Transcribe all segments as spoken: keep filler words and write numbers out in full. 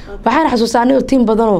waxaan xasuusanay oo team badan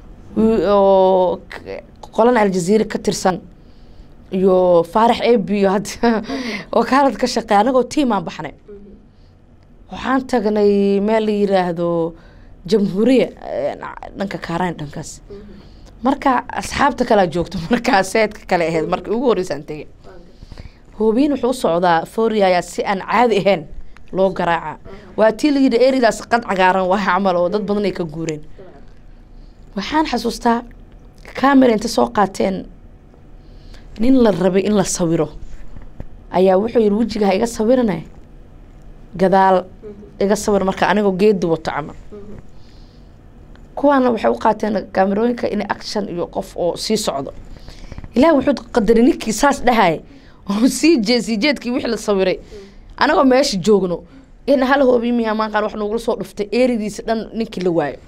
oo qolan Aljazeera ka tirsan iyo Faarax Eebiyo had oo kaalad ka shaqeey anagoo team aan baxnay waxaan tagnay meel la yiraahdo Jamhuuriya dhanka Kaaraan dhankaas marka asxaabta kala joogto marka seedka kale ahayd markii ugu horeysay tagay hoobiin wuxuu socdaa Fooriya si aan caadi ahayn loo garaaca waa tii la yiraahdo eridaas qad cagaaran waa camal oo dad badan ay ka guureen waxaan xasuustaa camera inta soo qaateen nin la rabay in la sawiro ayaa wuxuu yiri wajiga iga sawiranay gadaal iga sawir marka aniga geed wato camal kuwana waxay u qaateen kaamirooyinka in action iyo qof oo sii socdo ilaa wuxuu qadarin ninkii saas dhahay oo sii jeesi jeedkii wixii la sawiray anaga meesha joogno in hal hoobi miya maan qaan wax noogu soo dhuftay eeridiisa dhan ninkii la waayo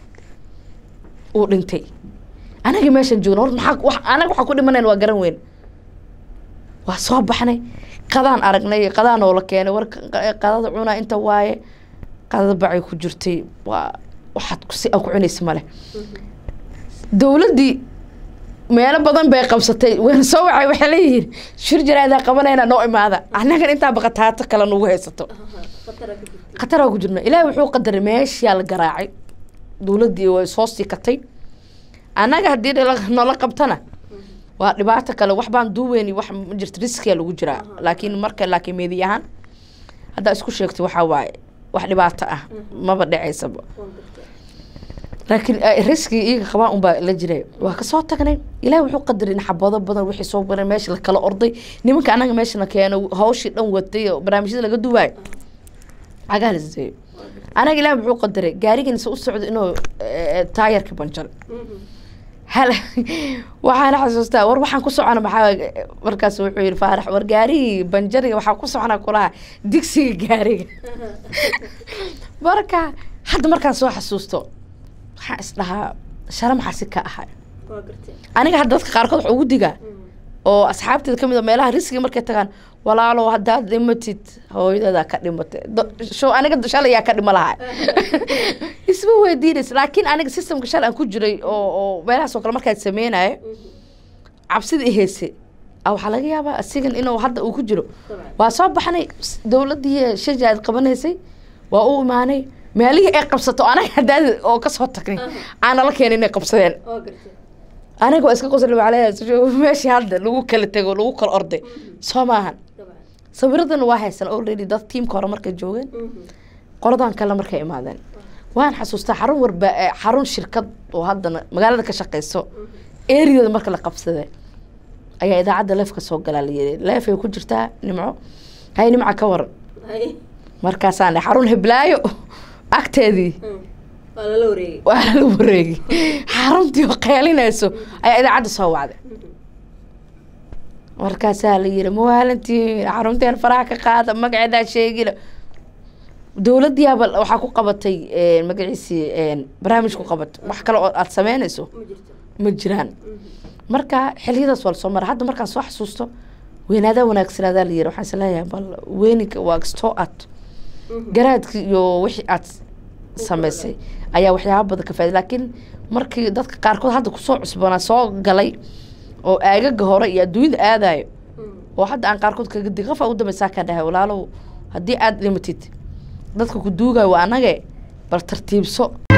oo dhintay anaga meesha joogno hor maxaa wax anaga waxa ku dhimaneen waa garan weyn waa soo baxnay qadaan aragnay qadaan oo la keenay war qadada cuna inta waaye qadada bacay ku jirtay waa waxaad ku si ku cunaysa male dawladii meel badan bay qabsatay waan soo wacay waxa leeyihiin shir jaraada qabanayna noo imaada anaga inta baqataato kala nagu haysato qatara ku jirna ilaahay wuxuu qadaray meesha la garaacay dawladii way soo sikatay anaga hadii nala qabtana waa dhibaato kale wax baan duuweeni wax ma jirto risk lagu jira laakiin marka laakiin meediyahan hada isku sheegtay waxa waaye wax dhibaato ah maba dhaceysaba laakiin risk iiga qabaan un baa la jiray waa ka soo tagnay ilaahay wuxuu qadaray in xabado badan wixii soo baray meesha la kala orday nimanka anaga meesha na keeno hawshii dhan watay barnaamijyada laga duubay agaalisay anaga ilaahay wuxuu qadaray gaarigan soo socdo inuu taayirka banjar hal waxaan xasuustaa war waxaan ku socona maxaa markaas wuxuu yiri Faarax war gaari banjariga waxa ku socona kulaha digsiga gaariga marka hadda markaan soo xasuusto waxa isdhaha sharam xasi ka ahay aniga hadda dadka qaar kood ugu diga oo asxaabteeda kamid ah meelaha riskiga markay tagaan walaalo hadda dhimatid hooyada ka dhimatay soo aniga shalay ka dhima lahaa isma weydiinaysa laakiin aniga systemka shal aan ku jiray oo oo meelahaas oo kale markaad sameeyay cabsida iheyse aw waxa laga yaabaa asigan inuu hadda uu ku jiro waa soo baxnay dawladii shajaad qabanaysay waa uu imaanay meelihii ay qabsato anaga hadda oo ka soo tagnay aan la keenay inay qabsadeen aniga waa iska qosol walaalahay meeshii hadda lagu kala tago lagu kala orday Soomahan sawiradan waa haysan already dad team ka hor markay joogeen qoladan kale markay imaadeen waan xasuustaa xarun warba xarun shirkad oo hadda magaalada ka shaqeyso area marka la qabsaday ayaa idaacada leef ka soo galaaliyay leef ay ku jirtaa nimco hay nimca ka war markaas aan xarun heblaayo agteedii wala la wareegi wala la wareegi xaruntii qeelinayso ay idaacada soo wacday markaas la yiri moohalantii xarunteen faraha ka qaada magaceeda sheegila dawladii waxa ku qabatay magaciisi barnaamij ku qabat wax kale oo aad sameynayso ma jiraan marka xiliyadaas wal soo mar hadda markaan soo xasuusto weenada wanaagsanada la yiri waxaan isleeyahay bal weeniga waa stoo at garaadki iyo wixii aad sameysay ayaa waxyaabo badan ka faa'iido laakiin markii dadka qaar kood hadda ku soo cusbana soo galay oo aagaga hore iyo adduunada aadayo oo hadda aan qaar kood kaga diqafa u dambaysa ka dhahay walaalo hadii aad limitid dadka ku duugay waa anaga bal tartiibso